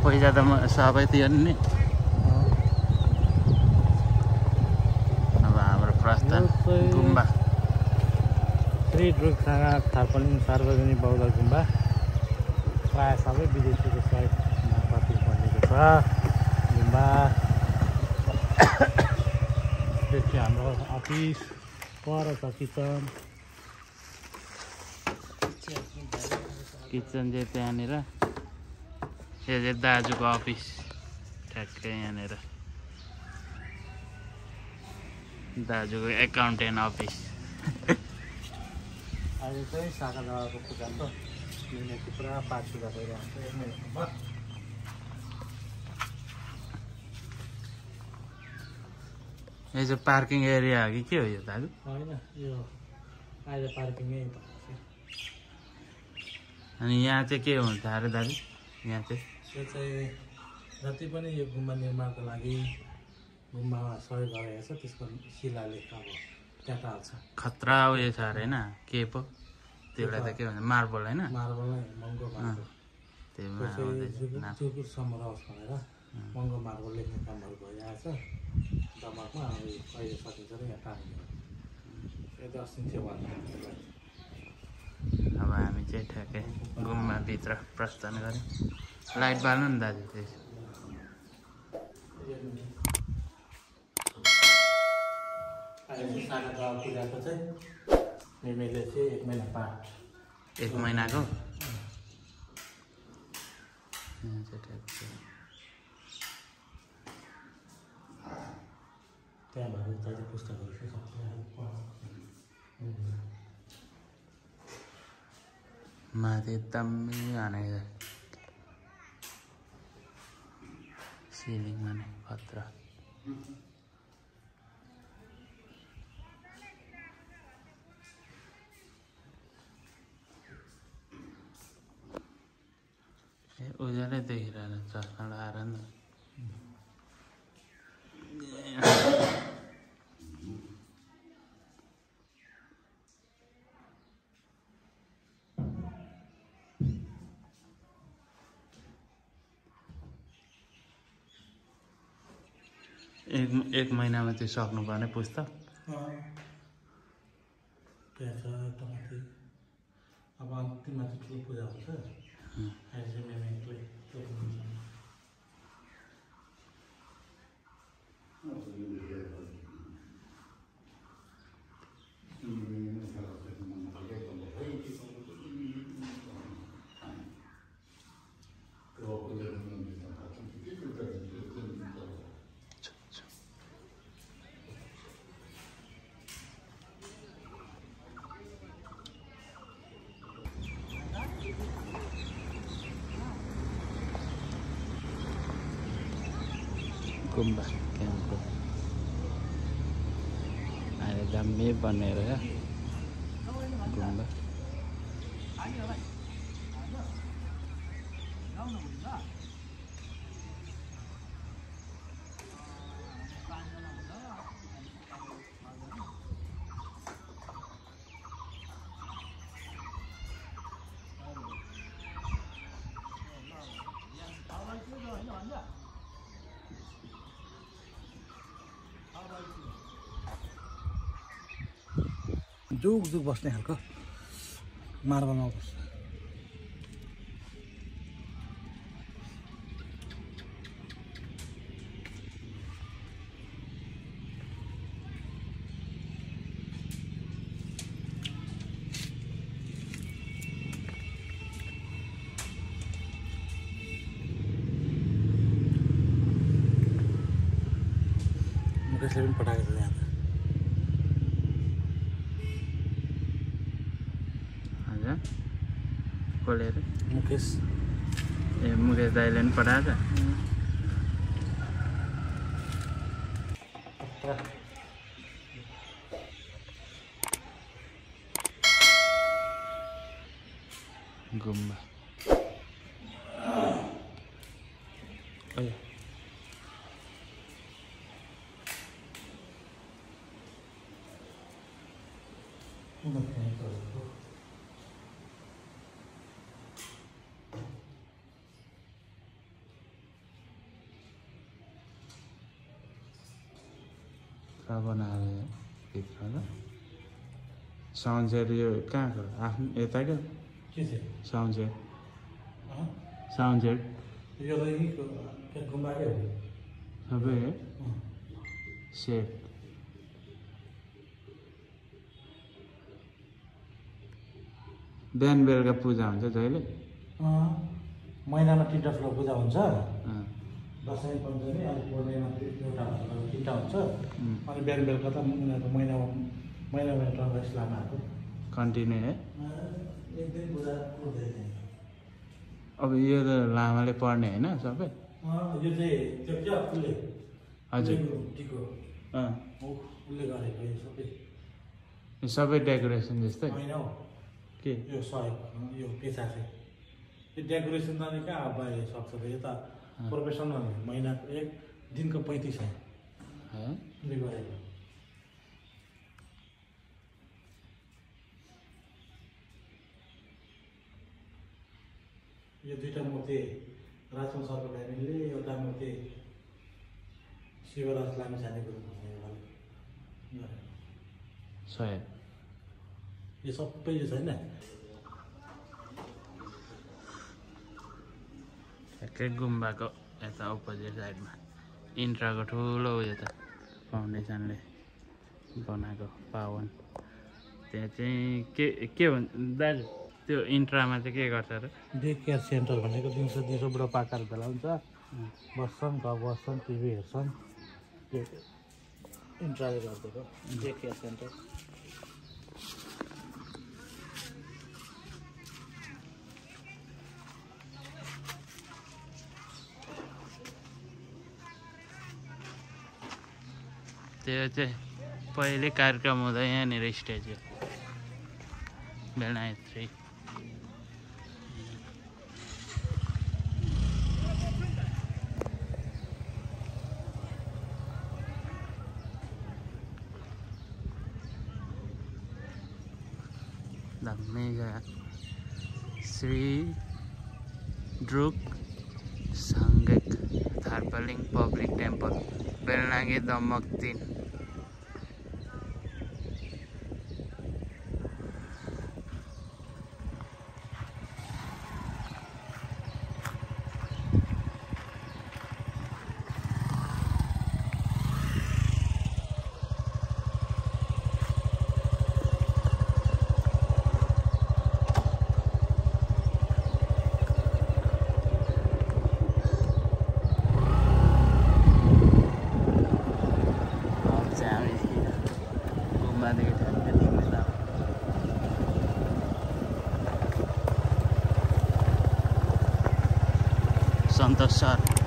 पैसा त सबै तिर्ने। अब हाम्रो प्रस्थान गुम्बा श्री ढुङ्गाना थार्पलिङ सार्वजनिक बौद्ध गुम्बा प्रायः सबै विदेशीको साइटमा कति बनेको छ गुम्बा। त्यसपछि हाम्रो अफिस पर छ किचन चाहिँ त्यहाँनिर। यो चाहिँ दाजुको अफिस ठ्याक्कै यहाँनिर दाजुको एकाउन्टेन्ट अफिस। अहिले चाहिँ शाखा जग्गाको पूजा छ मिनेटी पुरा पाठ पूजा भइरहेको छ 1 महिनामा। यो चाहिँ पार्किङ एरिया हो कि के हो यो दाजु? होइन यो अहिले पार्किङै भएको छ। अनि यहाँ चाहिँ के हुन्छ अरे दाजु? यहाँ चाहिँ यो चाहिँ जति पनि यो गुम्बा निर्माणको लागि गुम्बामा सहयोग गरेको छ त्यसको शिलालेख अब त्यहाँ टाल्छ। खतरा उयो छ अरे होइन के पो त्यसलाई त के भन्छ मार्बल होइन? मार्बल नै महँगो मार्बल जुगुरसम्म रहोस् भनेर महँगो मार्बल लेख्ने कामहरू भइरहेको छ दमाकमा। अब कहिले सकिन्छ र यहाँ टाल्ने यो 10 दिन थियो भन्नु। अब हामी चाहिँ ठ्याक्कै गुम्बाभित्र प्रस्थान गऱ्यौँ। लाइट बाल्नु नि दाजु त्यसो। अहिले शाखा जग्गा पूजाको चाहिँ मेमेले चाहिँ 1 महिना पाठ 1 महिनाको यहाँ चाहिँ ठ्याक्कै त्यहाँ भएको जति पुस्तकहरू छ माथि दामी हानेको सिलिङमा नै खतरा। ए उज्यालै देखिरहेको चस्मा लगाएर नि एक महिनामा त्यो सक्नुपर्ने पुस्तक। त्यहाँ छ एउटा माथि। अब अन्तिममा चाहिँ ठुलो पूजा हुन्छ। अहिले चाहिँ मेमेले गुम्बा क्याम्पको अहिले दामी बनेर गुम्बा। जुग जुग बस्ने खालको मार्बलमा बस्छ। मुकेशले पनि पठाएको छ यहाँ। खोलेर मुकेश मुकेश दाइले पनि पठाएछ। गुम्बा बनाएर भित्र ल साउन्ड सेट यो कहाँको आफ्नो यताको के चाहिँ साउन्ड सेट अँ? साउन्ड सेट यो त यहीँको के गुम्बाकै हो सबै अँ। सेट बिहान बेलुका पूजा हुन्छ जहिले अँ। महिनामा 3टा ठुलो पूजा हुन्छ अँ, दसैँ पञ्चमी अनि पूर्णिमा एउटा हुन्छ 3टा हुन्छ अनि बिहान बेलुका त उनीहरूको महिनामा एउटा रमेश लामाहरूको कन्टिन्यू है एक दिन पूजा हुँदैन अब यो त लामाले पढ्ने होइन सबै यो चाहिँ त्यो क्या उसले हजुर टिको अँ, उसले गरेको यो सबै यो सबै डेकोरेसन जस्तै होइन हौ के यो सहयोग यो पेसा चाहिँ यो डेकोरेसन त अनि कहाँ अब बाहिर सक्छ त यो त प्रोफेसनल महिनाको एक दिनको 35,000 है उसले गरेको यो 2टा मूर्ति राजकुमार सरको फ्यामिलीले एउटा मूर्ति शिवराज लामी छानेको सहयोग यो सबै यो छैन ठ्याक्कै गुम्बाको यता अपोजिट साइडमा इन्ट्राको ठुलो उयो त फाउन्डेसनले बनाएको पावन त्यहाँ चाहिँ के भन्छ दाजु त्यो इन्ट्रामा चाहिँ के गर्छ र डे केयर सेन्टर भनेको दिउँसो बुढापाकाहरू भेला हुन्छ बस्छन् घर बस्छन् टिभी हेर्छन् त्यो इन्ट्राले गरिदिएको डे केयर सेन्टर त्यो चाहिँ पहिले कार्यक्रम हुँदा यहाँनिर स्टेज हो बेलनायत्री दामी जग्गा श्री ड्रुक साङ्गेक थार्पालिङ पब्लिक टेम्पल बेलनागे दमक 3 सन्तोष सर